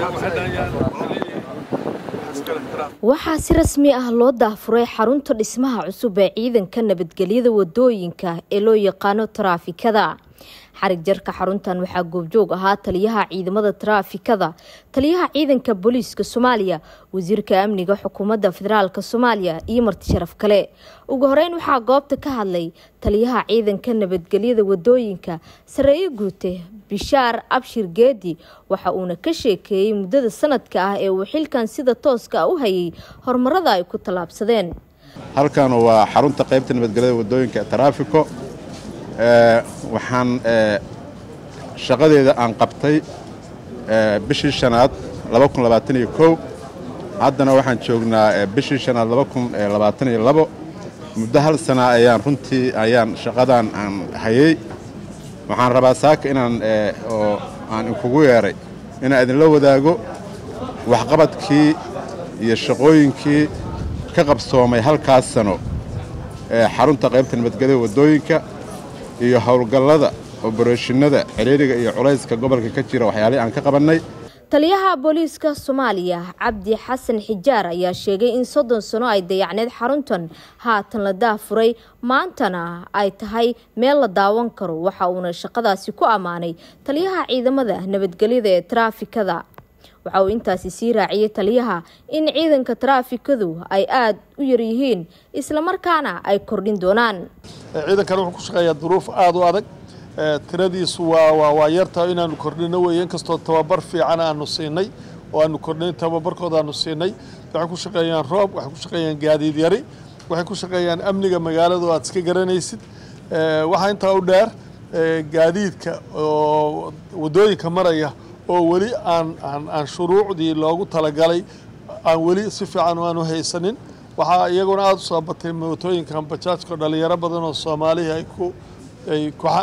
waxaa si rasmi ah loo daafuray xarunta dhismaha cusub ee ciidanka nabadgelyada wadooyinka ee loo yaqaano taraafikada. xarig jarka xaruntan waxaa goobjoog ahaa taliyaha ciidamada taraafikada, taliyaha ciidanka booliiska Soomaaliya, wasiirka amniga xukuumadda federaalka Soomaaliya iyo marti sharaf kale. ugu horeyn waxaa goobta ka hadlay taliyaha ciidanka nabadgelyada wadooyinka Sareeye Guute Bishaar Abshir Geedi, waxa uuna ka sheekeeyay muddada sanadka ah ee uu xilkan sida tooska u hayay horumarada ay ku talaabsadeen. halkan waa xarunta qaybta nabadgelyada wadooyinka taraafiko. waxaan shaqadeeda aan qabtay bishii shanaad 2021 haddana waxaan joognaa bishii shanaad 2022 muddo hal sana ayaan runtii shaqadan aan hayay. waxaan rabaa saaka inaan kugu yeeray inaan idinla wadaago waxqabadkii iyo shaqooyinkii ka qabsoomay halkaas sano xarunta qaybta nabadgelyada wadooyinka iyo howlgallada obarashinada xiriiriga iyo culayska gobolka ka jira waxyaalaha aan ka qabanay. taliyaha booliiska Soomaaliya Cabdi Xasan Xijaar ayaa sheegay in 30 sano ay dayacneed xaruntan haatan la daafuray maantana ay tahay meel la daawan karo. waxa uuna shaqadaasi ku amaanay taliyaha ciidamada nabadgelyada ee taraafikada. waxa uu intaasi sii raaciyay taliyaha in ciidanka taraafikadu ay aad u yar yihiin isla markaana ay kordhin doonaan. ciidankan wuxuu ku shaqeeyaa duruuf aad u adag, tiradiisu waa yartaa inaanu kordhino weeyeen kastoo tababar fiican aanu siinay oo aanu kordhin tababarkooda aanu siinay. waxay ku shaqeeyaan roob, waxay ku shaqeeyaan gaadiid yari, waxay ku shaqeeyaan amniga magaalada oo aad iska garanaysid. waxa intaa u dheer gaadiidka oo wadooyinka maraya oo weli aan shuruucdii loogu talagalay aan weli si fiican aanu haysanin. waxaa iyaguna aad u soo batay mootooyinkan bajaajka dhalinyaro badan oo Soomaaliya ay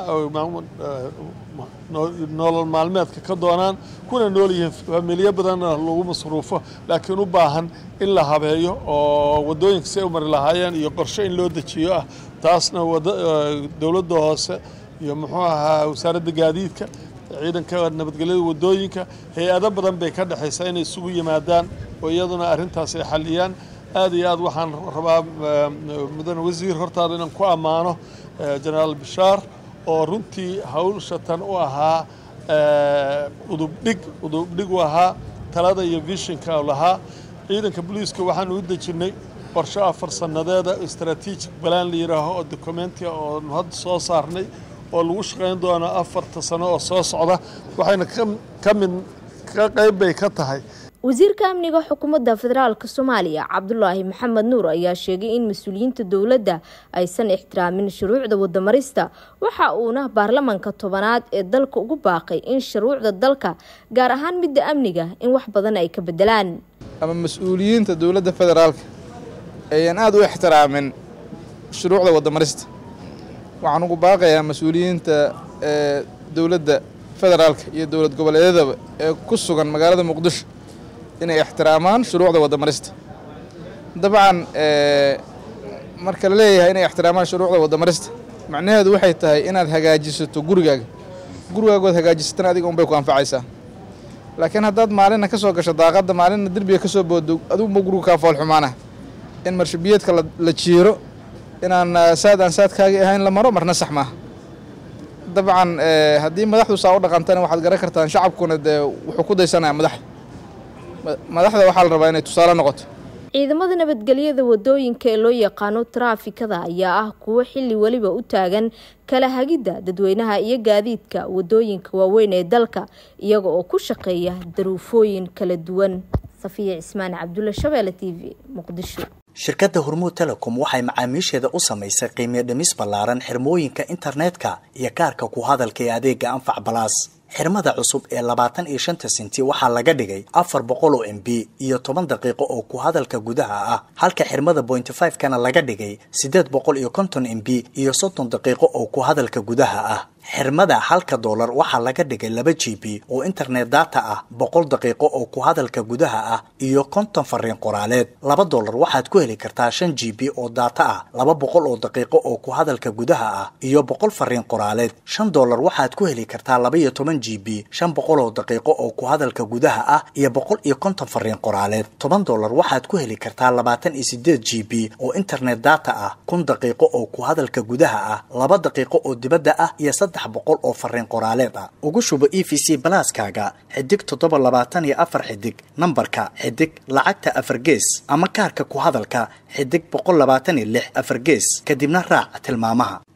nolol maalmeedka ka doonaan kuna nool yihiin familiyo badan lagu masruufo laakiin u baahan in la habeeyo oo wadooyinka si ay u mari lahaayeen iyo qorshe in loo dejiyo ah. taasna dowladda hoose iyo muxuu ahaa wasaaradda gaadiidka ciidanka nabadgelyada wadooyinka hay'ado badan bay ka dhaxaysaa inay isugu yimaadaan oo iyaduna arrintaas ay xaliyaan. aad iyo aad waxaan rabaa mudan wasiir hortaada inaan ku ammaano Generaal Bishaar oo runtii hawlshatan u ahaa udubdhig u ahaa talada iyo visionka lahaa. ciidanka booliiska waxaan u dejinay qorshe 4 sanadeeda strategic plan la yiraahdo oo documenti oo hadda soo saarnay oo lagu shaqeyn doono 4 sano oo soo socda. waxayna ka qayb bay ka tahay wasiirka amniga xukuumadda federaalka Soomaaliya Cabdullaahi Maxamed Nuur ayaa sheegay in mas'uuliyiinta dawladda aysan ixtiraamin shuruucda wadamarista. waxa uuna baarlamaanka 10aad ee dalka ugu baaqay in shuruucda dalka gaar ahaan midda amniga in wax badan ay ka bedelaan. ama mas'uuliyiinta dawladda federaalka ayaan aad u ixtiraamin shuruucda wadamarista. waxaan ugu baaqayaa mas'uuliyiinta dawladda federaalka iyo dawlad goboleedyada ee ku sugan magaalada Muqdisho inay ixtiraamaan shuruucda wadamarista. dabcan marka la leeyahay inay ixtiraamaan shuruucda wadamarista macnaheedu waxay tahay inaad hagaajisato gurigaaga hagaajisatana adiga un bay ku anfacaysaa. laakiin haddaad maalina ka soo gasho daaqadda maalina derbiga ka soo boodo adigu ma guriga ka fool xumaana in marshabiyeedka la jiiro inaan saadkaaga ahayn la maro marna sax maaha. dabcan haddii madaxdu saa u dhaqantana waxaad garan kartaan shacabkuna wuxuu ku daysanayaa madaxda waxaa la rabaa inay tusaale noqoto. ciidamada nabadgelyada wadooyinka ee loo yaqaano taraafikada ayaa ah kuwo xilli waliba u taagan kala hagidda dadweynaha iyo gaadiidka wadooyinka waaweyn ee dalka iyaga oo ku shaqeeya daruufooyin kala duwan. Safiya Ismaan Cabdulla, Shabeelle TV, Muqdisho. shirkadda Hormuud Telecom waxay macaamiisheeda u samaysay qiimo dhimis ballaaran xirmooyinka internetka iyo kaarka ku hadalka ee adeega Anfac Plus. xirmada cusub ee 25 senti waxaa laga dhigay 400 MB iyo 10 daqiiqo oo ku hadalka gudaha ah, halka xirmada 0.5 kana laga dhigay 850 MB iyo 30 daqiiqo oo ku hadalka gudaha ah. xirmada $1 waxaa laga dhigay 2 GB oo internet data ah, 100 daqiiqo oo ku hadalka gudaha ah iyo 50 fariin qoraaleed. $2 waxaad ku heli kartaa 5 GB oo data ah, 200 oo daqiiqo oo ku hadalka gudaha ah iyo 100 fariin qoraaleed. $5 waxaad ku heli kartaa 12 GB 500 daqiiqo oo ku hadalka gudaha ah iyo 150 fariin qoraaleed. $10 waxaad ku heli kartaa 28 GB oo internet data ah, 1000 daqiiqo oo ku hadalka gudaha ah, 2 daqiiqo oo dibadda ah iyo 300 oo fariin qoraaleed ah. ugu shubo EVC Plus-kaaga xidig 724 xidig nambarka xidig lacagta 4 gees ama kaarka ku hadalka xidig 126 4 gees kadibna raac tilmaamaha.